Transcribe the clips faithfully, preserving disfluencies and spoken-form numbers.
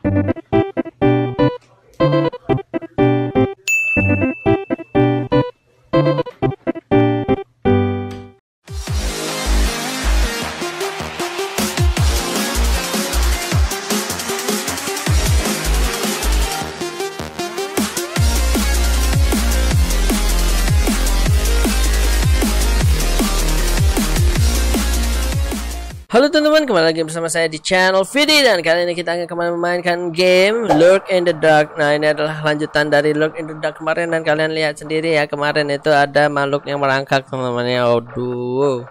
Halo teman-teman, kembali lagi bersama saya di channel Vidi, dan kali ini kita akan kembali memainkan game Lurk in the Dark. Nah, ini adalah lanjutan dari Lurk in the Dark kemarin, dan kalian lihat sendiri ya, kemarin itu ada makhluk yang merangkak teman-teman ya. Aduh,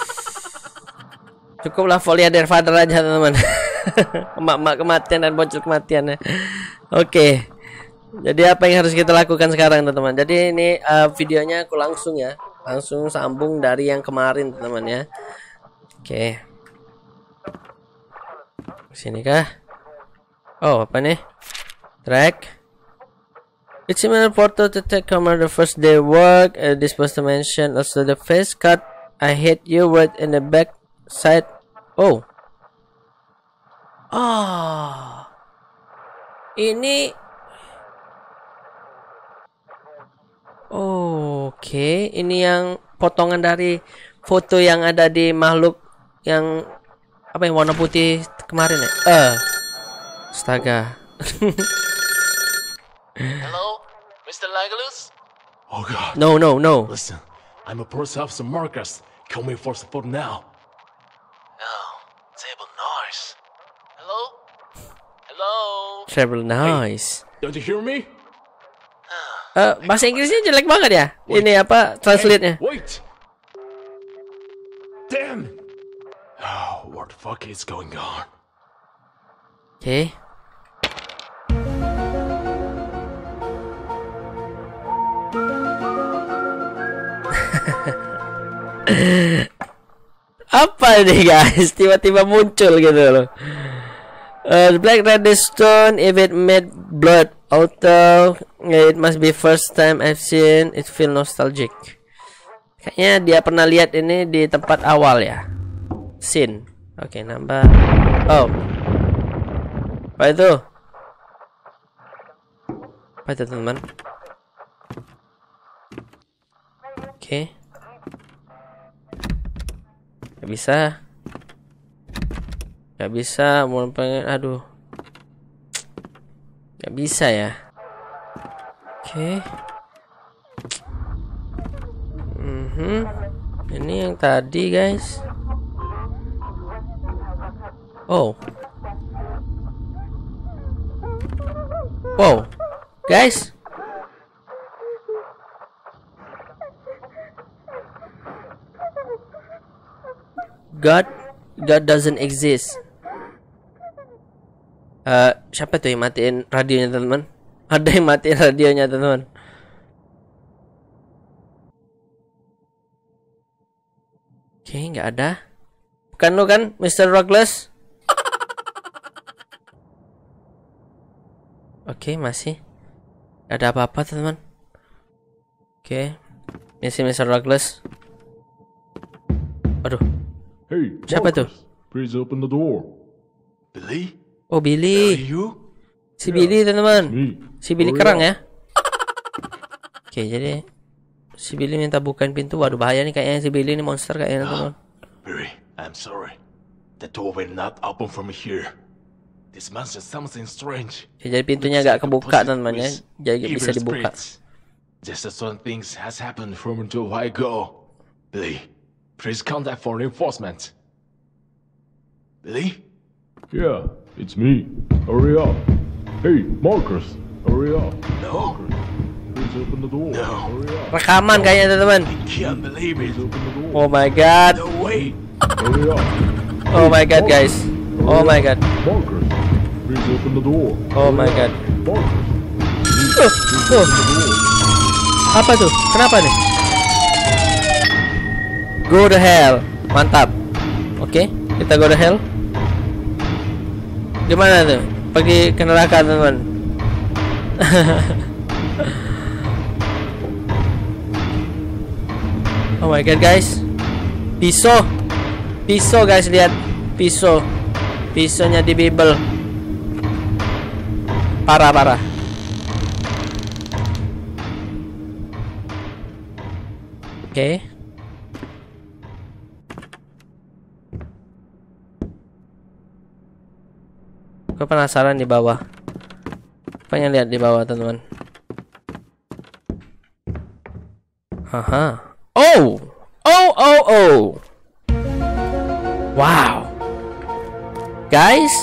cukuplah Folia der Father aja teman-teman. Emak-emak kematian dan bocil kematian ya. Oke, jadi apa yang harus kita lakukan sekarang teman-teman? Jadi ini uh, videonya aku langsung ya, langsung sambung dari yang kemarin teman-teman ya. Oke, sini kah? Oh, apa nih? Track. It's similar photo to take camera the first day work. Uh, this was to mention also the face cut. I hit you right in the back side. Oh. Ah. Ini. Oh, oke. Okay. Ini yang potongan dari foto yang ada di makhluk yang apa yang warna putih kemarin ya? Eh, uh, astaga. Hello, Mister Legolas? Oh God. No, no, no. Listen, I'm a person of some Marcus. Call me for support now. Oh, table nice. Hello? Hello? Travel nice. Hey, don't you hear me? Eh, uh, bahasa Inggrisnya jelek banget ya. Wait. Ini apa translate-nya? Hey, wait. Damn. Oh, what the fuck is going on? Oke. Okay. Apa nih guys? Tiba-tiba muncul gitu loh. Uh, Black Red Stone, if it made blood auto, it must be first time I've seen. It feel nostalgic. Kayaknya dia pernah lihat ini di tempat awal ya. Scene. Oke, okay, nambah. Oh. Apa itu? Apa itu teman-teman? Oke. Okay. Gak bisa. Gak bisa. Mau pengen. Aduh. Gak bisa ya. Oke. Okay. Mm-hmm. Ini yang tadi guys. Oh. Wow. Guys. God God doesn't exist. Uh, siapa tuh yang matiin radionya teman-teman? Ada yang matiin radionya teman-teman. Oke, okay, nggak ada. Bukan lo kan, Mister Rockless? Oke, okay, masih gak ada apa-apa teman-teman. Oke, okay. Misi Mister Rockless. Aduh. Hey, siapa tuh? Please open the door. Billy? Oh, Billy. You? Si yeah, Billy teman-teman. Si Billy kerang ya. Oke, okay, jadi si Billy minta bukain pintu. Waduh, bahaya nih kayaknya si Billy ini monster kayaknya teman-teman. Billy, I'm sorry. The door will not open from here. This monster something strange. Ya, jadi pintunya agak kebuka teman-teman ya. Jadi bisa dibuka. Just as some things has happened from a while ago. Billy, please contact for reinforcement. Billy? Yeah, it's me. Hurry up. Hey, Marcus, hurry up. No. Please open the door. No. Hurry up. Rekaman kayaknya teman-teman. I can't believe it. Oh my god. No way. Hurry up. Oh my god, guys. Oh my god. Marcus, please open the door. Oh my god. Marcus. Oh, oh. Apa tuh? Kenapa nih? Go to hell. Mantap. Oke, okay, kita go to hell. Gimana tuh? Pergi ke neraka teman-teman. Oh my god guys. Pisau. Pisau guys, lihat. Pisau. Pisaunya di Bible. Parah, parah. Oke. Okay. Gue penasaran di bawah. Pengen lihat di bawah, teman-teman. Haha. Oh. Oh, oh, oh. Wow. Guys,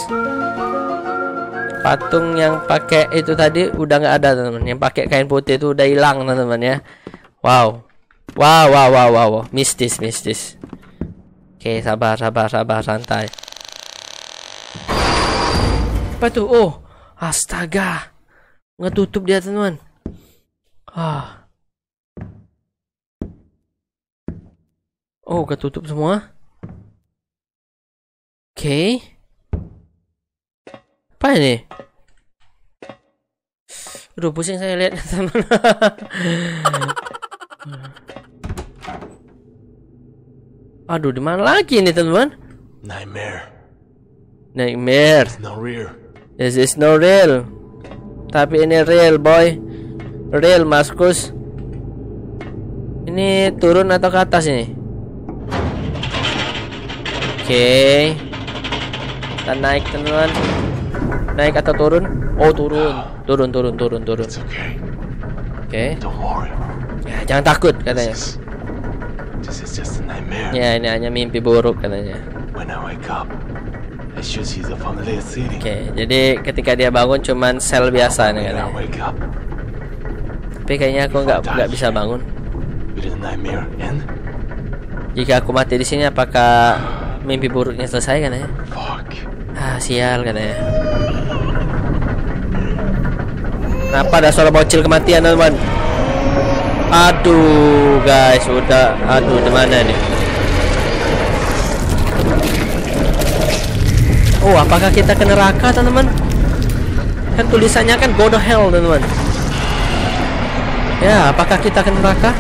patung yang pakai itu tadi udah nggak ada, teman-teman. Yang pakai kain putih itu udah hilang, teman-teman ya. Wow. Wow, wow, wow, wow, wow. Mistis, mistis. Oke, sabar, sabar, sabar, santai. Apa tuh? Oh, astaga. Ngetutup dia, teman-teman. Ah. Oh, ketutup semua. Oke. Okay. Apa ini? Aduh, pusing saya lihat, teman. Aduh, di mana lagi nih, teman? Nightmare. Nightmare. No real. This is no real. Tapi ini real, boy. Real, Markus. Ini turun atau ke atas ini? Oke. Okay. Kita naik, teman-teman. Naik atau turun? Oh, turun. Turun, turun, turun, turun. It's okay. Oke. Okay. Don't worry. Ya, jangan takut, katanya. This is, this is just a nightmare. Ya, ini hanya mimpi buruk, katanya. When I wake up, I should see the familiar city. Oke, okay, jadi ketika dia bangun cuman sel biasa nih, When I katanya. wake up, Tapi kayaknya aku nggak nggak bisa bangun. will the nightmare end? Jika aku mati di sini, apakah mimpi buruknya selesai, katanya? Fuck. Ah, sial, katanya. Kenapa ada suara bocil kematian, teman-teman? Aduh, guys, udah. Aduh, di mana nih? Oh, apakah kita ke neraka, teman-teman? Kan tulisannya kan go to hell, teman-teman. Ya, apakah kita ke neraka?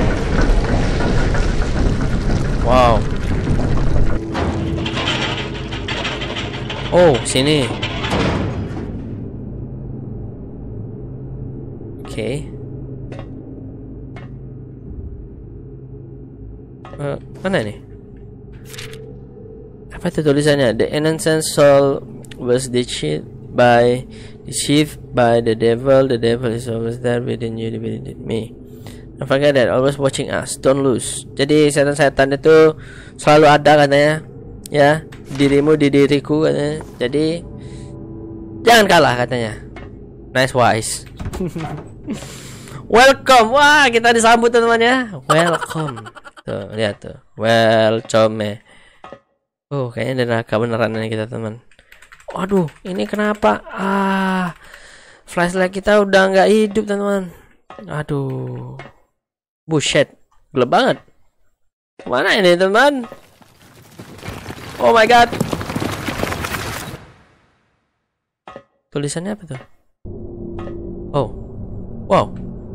Wow. Oh, sini. Oke. Okay. Uh, mana nih? Apa itu tulisannya? The innocent soul was deceived by deceived by the devil. The devil is always there within you, within me. Don't forget that, always watching us. Don't lose. Jadi setan-setan itu selalu ada, katanya. Ya, dirimu di diriku, katanya. Jadi jangan kalah, katanya. Nice wise. Welcome. Wah, kita disambut, teman-teman ya. Welcome. Tuh, lihat tuh. Welcome. Oh, kayaknya neraka beneran ini kita, teman. Waduh, ini kenapa? Ah, flashlight kita udah nggak hidup, teman-teman. Aduh, buset, gelap banget. Mana ini, teman? Oh my god. Tulisannya apa tuh? Oh, wow.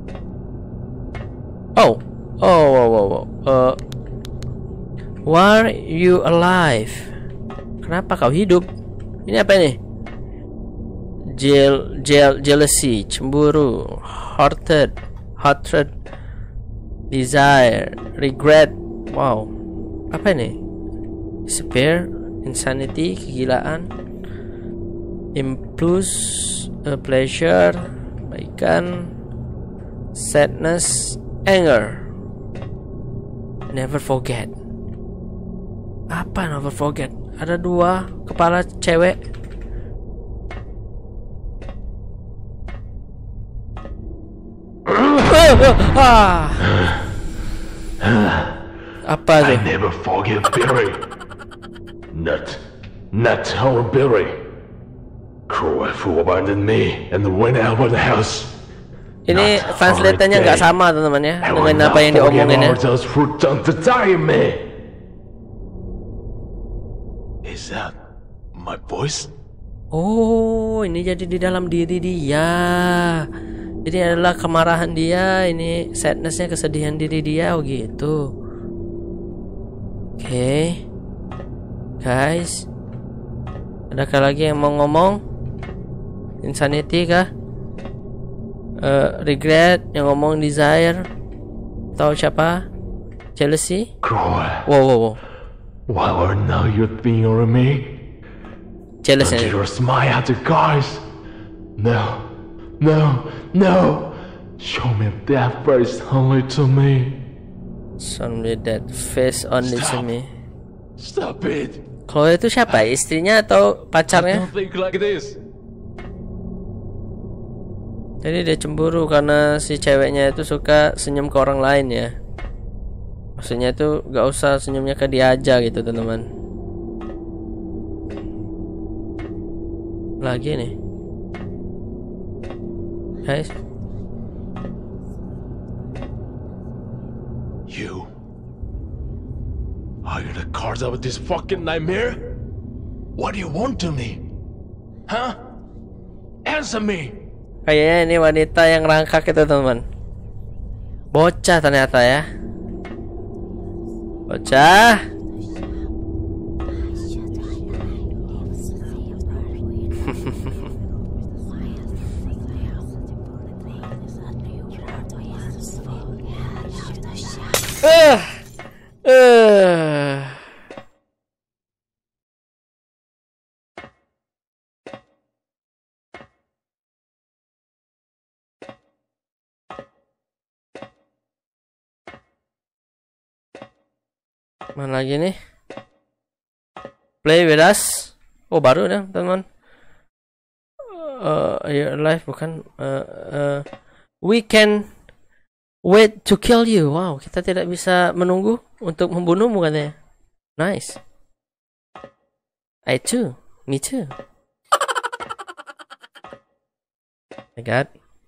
Oh, oh, wow, wow, wow. Uh, why are you alive? Kenapa kau hidup? Ini apa ini? Jel, jel, jealousy, cemburu, hearted, hatred, desire, regret. Wow, apa ini? Despair, insanity, kegilaan, impulse, uh, pleasure, kebaikan, sadness, anger. Never forget. Apa never forget? Ada dua kepala cewek. Apa I tuh? never forget Billy. Not, not our Billy. Cruel fool abandoned me and went out of the house. Ini translatornya nggak sama, teman-teman ya, dengan apa yang diomongin ya. Is that my voice? Oh, ini jadi di dalam diri dia. Jadi adalah kemarahan dia, ini sadnessnya, kesedihan diri dia, oh gitu. Oke, okay. Guys, adakah lagi yang mau ngomong? Insanity kah? Uh, regret, yang ngomong desire. Tahu siapa? Jealousy. Croy, Wow, wow, wow. why are now you thinking of me? Jealous Don't ya. you smile at the guys? No, no, no. Show me that face only to me. Only that face only to Stop. me. Stop it. Chloe itu siapa? Istrinya atau pacarnya? Don't think like this. Jadi dia cemburu karena si ceweknya itu suka senyum ke orang lain ya. Maksudnya itu gak usah senyumnya ke dia aja gitu teman-teman. Lagi nih guys. You. Are you the cause of this fucking nightmare? What do you want to me? Huh? Answer me. Kayaknya ini wanita yang rangkak itu teman-teman. Bocah ternyata ya. Bocah. Uh, uh. Mana lagi nih? Play with us. Oh baru dah teman. Uh, you're alive bukan? Uh, uh, we can wait to kill you. Wow, kita tidak bisa menunggu untuk membunuhmu katanya. Nice. I too. Me too. My God.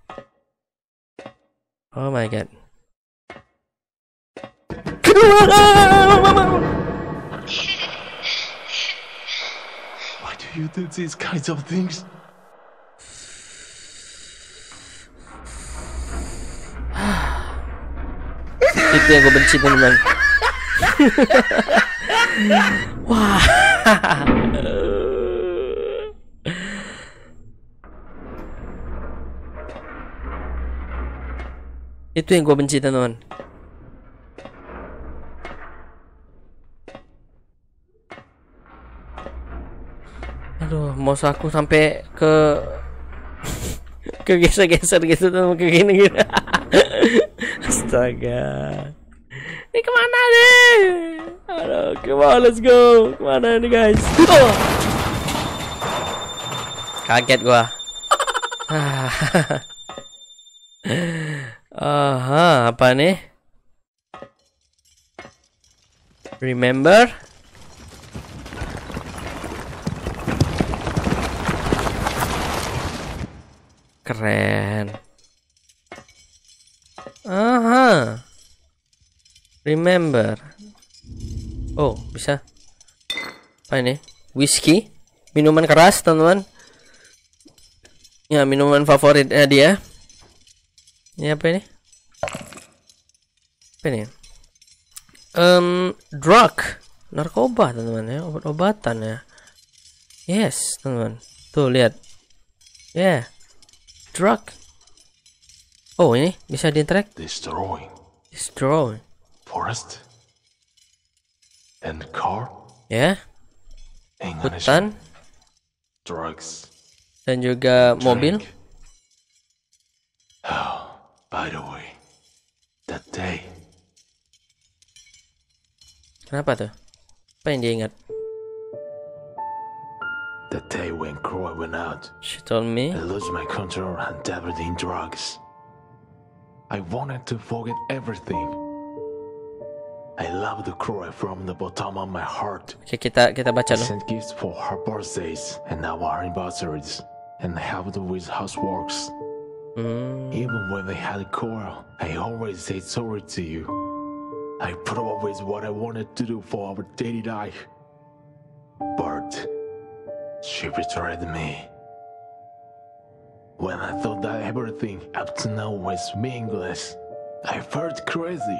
Oh my God. Why do you do these kinds of things? Itu yang gue benci teman-teman. Wah. Itu yang gue benci teman-teman. Aduh, mouse aku sampai ke ke geser-geser gitu teman, ke gini-gini. Astaga. Ini kemana nih? Aduh, come on, let's go. Kemana nih guys? Oh. Kaget gua. Aha, apa nih? Remember? Keren. Aha. Remember. Oh, bisa. Apa ini? Whiskey. Minuman keras, teman-teman. Ya, minuman favoritnya dia. Ini apa ini? Apa ini? Um, drug. Narkoba, teman-teman ya. Obat-obatan ya. Yes, teman-teman. Tuh, lihat. Ya. Yeah. Drug. Oh, ini bisa di-track. Destroying. Destroy. Forest. And car. Ya. Yeah. Hutan. Drugs. Dan juga mobil. Drink. Oh, by the way, that day. Kenapa tuh? Apa yang dia ingat? The day when Croy went out. She told me. I lost my control and dabbled in drugs. I wanted to forget everything. I loved the Croy from the bottom of my heart. Oke, kita kita baca I dulu. sent gifts for her birthdays and our anniversaries, and helped with houseworks. Hmm. Even when they had a quarrel, I always said sorry to you. I put up with what I wanted to do for our daily life. But she betrayed me. When I thought that everything up to now was meaningless, I felt crazy.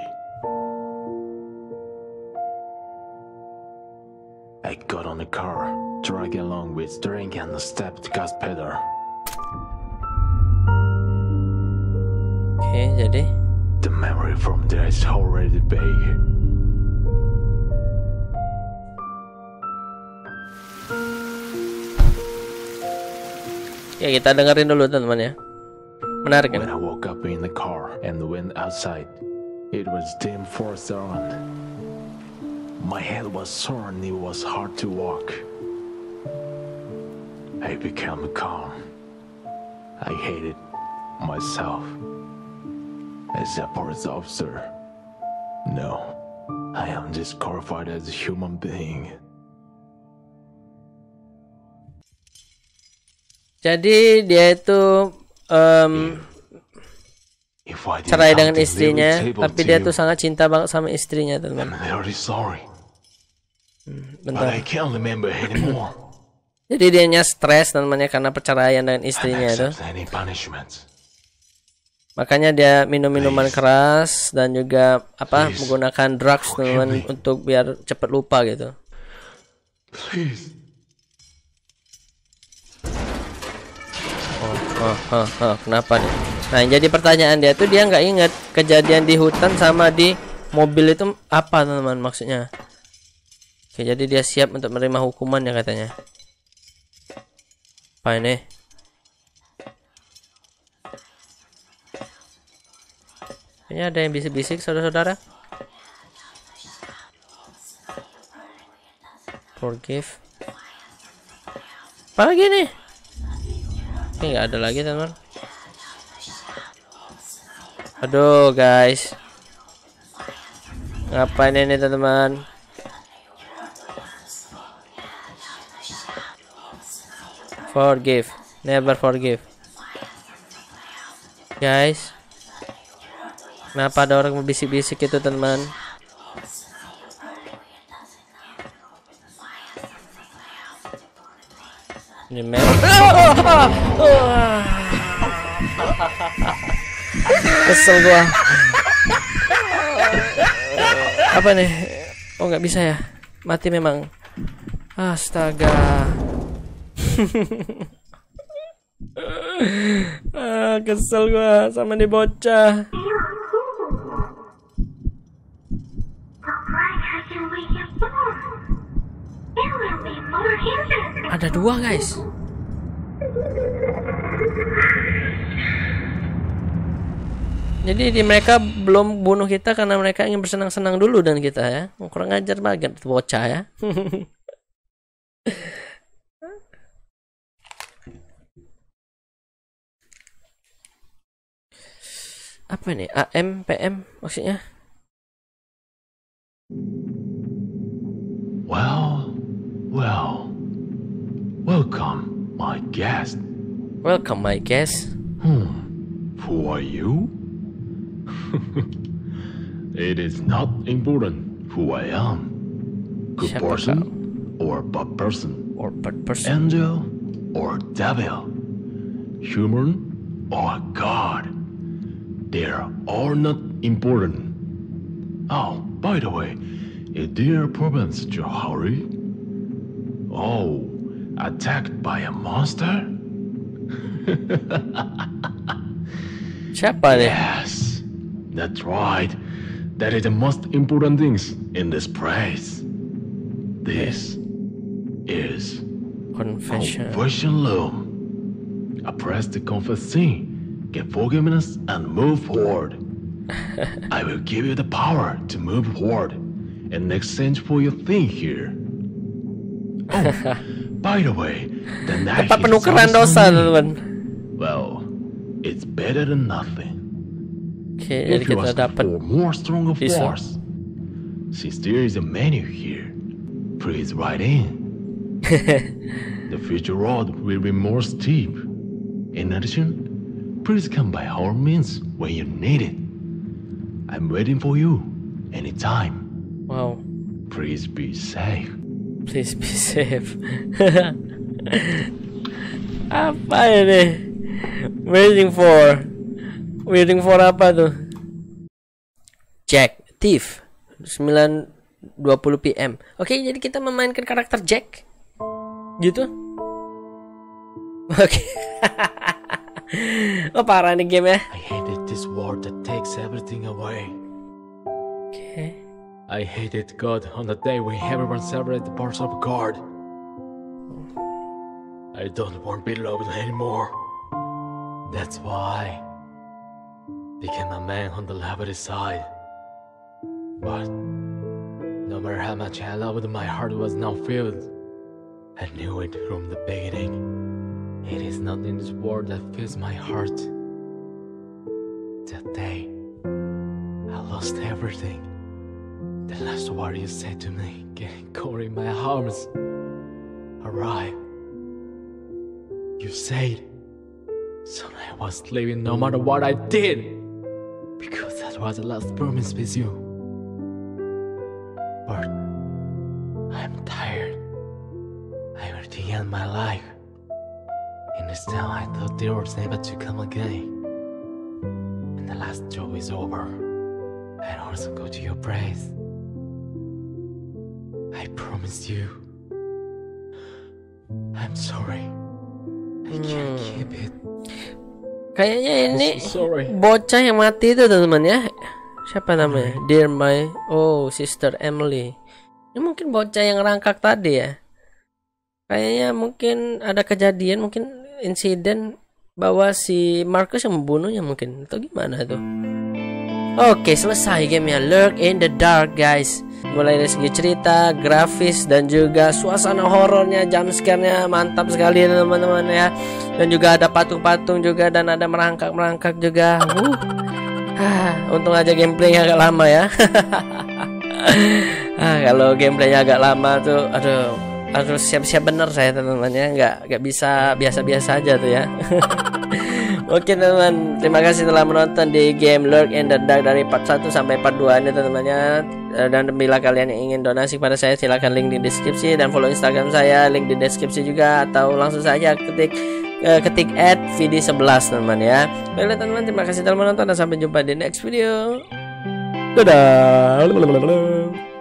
I got on the car, dragged along with drink and stepped gas pedal. Oke, jadi The memory from there is already vague. ya kita dengerin dulu teman-teman ya. Menarik When kan? I woke up in the car and went outside, it was dim forest around. My head was sore and it was hard to walk. I became calm. I hated myself as a police officer. No, I am disqualified as a human being. Jadi dia itu um, If I did cerai dengan something istrinya, irritable tapi to dia you, tuh sangat cinta banget sama istrinya I'm teman-teman. very sorry, but Bentar. I can't remember anymore. Jadi dianya stres teman-teman ya, karena perceraian dengan I istrinya itu. accept any punishment. Makanya dia minum minuman keras dan juga apa Please. menggunakan drugs Forgive teman-teman me. untuk biar cepet lupa gitu. Please. Oh, oh, oh, oh, kenapa nih? Nah, yang jadi pertanyaan dia tuh dia nggak inget kejadian di hutan sama di mobil itu apa teman-teman maksudnya. Oke, jadi dia siap untuk menerima hukumannya katanya. Apa ini? Kayaknya ada yang bisik-bisik saudara-saudara. Forgive. Apa lagi nih? Oke, nggak ada lagi teman-teman. Aduh guys, ngapain ini teman-teman? Forgive, never forgive. Guys, kenapa ada orang bisik-bisik itu teman-teman? Ini memang kesel gua. Apa nih? Oh nggak bisa ya? Mati memang. Astaga. ah, kesel gua sama nih bocah. Ada dua guys. Jadi di mereka belum bunuh kita karena mereka ingin bersenang-senang dulu dan kita ya. Kurang ajar banget bocah ya. Apa nih? A M P M maksudnya? Well, well, welcome, my guest. Welcome my guest. Hmm, who are you? It is not important who I am. Good Siapa person kau? or bad person. Or bad person. Angel or devil. Human or God. They are all not important. Oh, by the way, is there problems, Johari? Oh, attacked by a monster? Siapa nih? Yes, that's right. That is the most important things in this place. This is Confession. confession room. A place to confess sin, get forgiveness, and move forward. I will give you the power to move forward in exchange for your thing here. Oh, by the way, the night Tempat is penukaran also dosa me. teman-teman. Well, it's better than nothing. Oke, jadi If you kita ask dapat for more stronger pisau. force, since there is a menu here, please write in. The future road will be more steep. In addition, please come by all means when you need it. I'm waiting for you anytime. Wow. Please be safe. Please be safe. Apa ini? Waiting for. Waiting for apa tuh? Jack, thief. sembilan dua puluh P M. Oke, jadi kita memainkan karakter Jack. Gitu. Oke. Oh, parah nih game ya. I hated this world that takes everything away. Okay. I hated God on the day when everyone celebrated the birth of God. I don't want to be loved anymore. That's why I became a man on the left side. But no matter how much I loved, my heart was not filled. I knew it from the beginning. It is not in this world that fills my heart. That day, I lost everything. The last word you said to me, getting caught in my arms. Alright. You said, son, I was leaving no matter what I did. Because that was the last promise with you. But I'm tired. I will the end my life. In this town I thought there was never to come again. And the last job is over. I'd also go to your place. I promised you. I'm sorry. I can't keep it. Kayaknya ini I'm so sorry. bocah yang mati itu teman-teman ya. Siapa namanya? Dear my oh sister Emily. Ini mungkin bocah yang rangkak tadi ya. Kayaknya mungkin ada kejadian, mungkin insiden bahwa si Marcus yang membunuhnya mungkin, atau gimana tuh. Oke, selesai gamenya Lurk in the Dark guys. Mulai dari segi cerita, grafis, dan juga suasana horornya, jumpscare-nya mantap sekali teman-teman ya. Dan juga ada patung-patung juga, dan ada merangkak-merangkak juga. Uh. Ah, untung aja gameplaynya agak lama ya. Ah, kalau gameplaynya agak lama tuh, aduh, harus siap-siap bener saya teman-teman ya, nggak nggak bisa biasa-biasa aja tuh ya. Oke teman-teman, terima kasih telah menonton di game Lurk in the Dark dari part satu sampai part dua ini teman-temannya. Dan bila kalian yang ingin donasi pada saya, silahkan link di deskripsi, dan follow Instagram saya, link di deskripsi juga, atau langsung saja ketik uh, ketik at v d sebelas teman-teman ya. Baiklah teman-teman, terima kasih telah menonton dan sampai jumpa di next video. Dadah.